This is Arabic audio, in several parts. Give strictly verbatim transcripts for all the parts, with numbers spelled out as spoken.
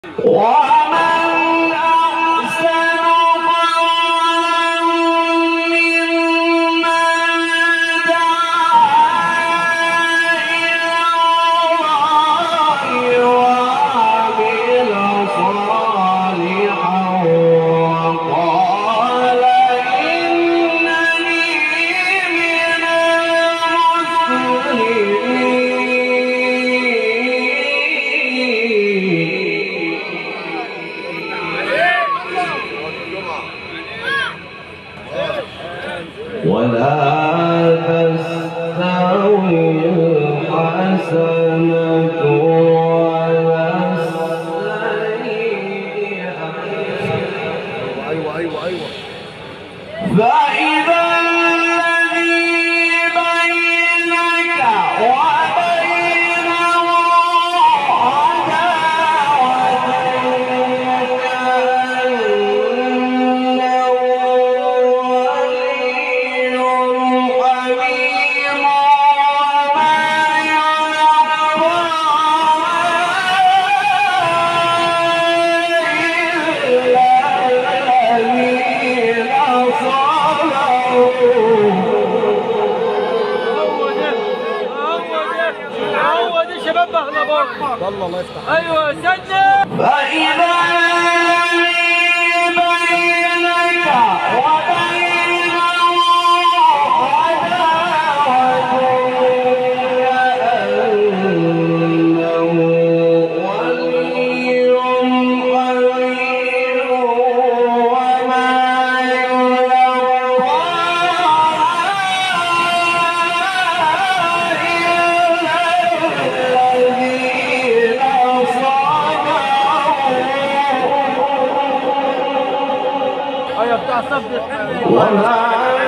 والله الله يفتح. ايوه سجل. فإذا بينك وبينه عداوة كأنه ولي حميم وما بتاع صبر وما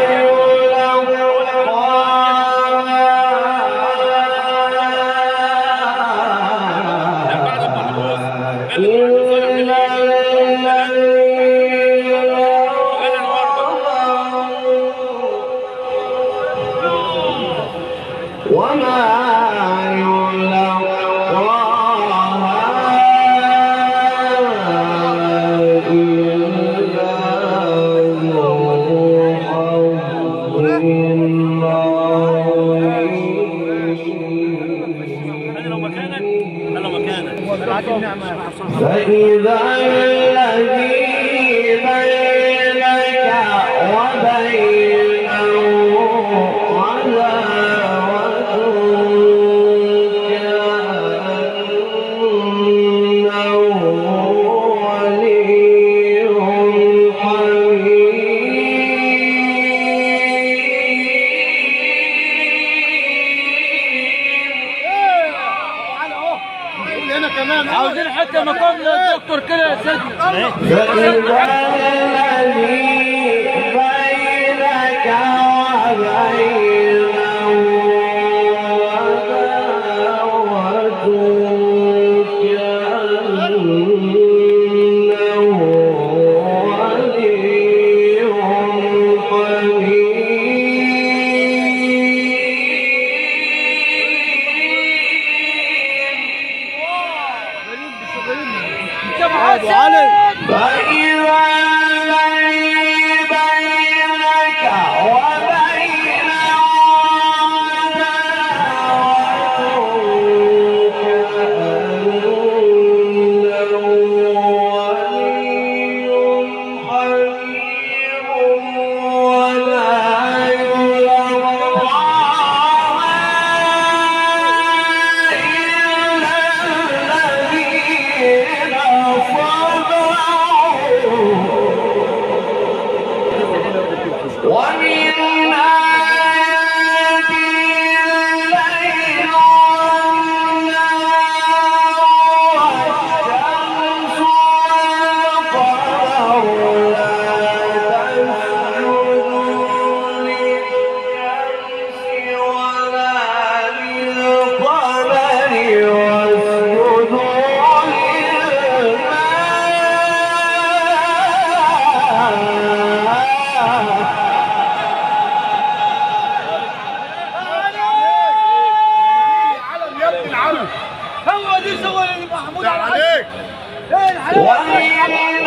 فإذا الذي بينك وبينه عداوة كأنه ولي حميم. هنا كمان عاوزين حتى مقام للدكتور كده يا سيدنا. فإذا الذي بينك وبينه عداوة كأنه ولي حميم. فإذا الذي بينك وبينه عداوة كأنه ولي حميم ولا يلقاها إلا الذين ومن آياته الليل والنهار والشمس الحلال